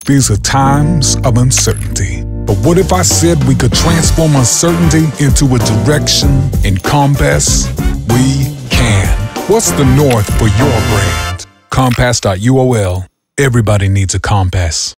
These are times of uncertainty. But what if I said we could transform uncertainty into a direction? In Compass, we can. What's the north for your brand? Compass UOL. Everybody needs a compass.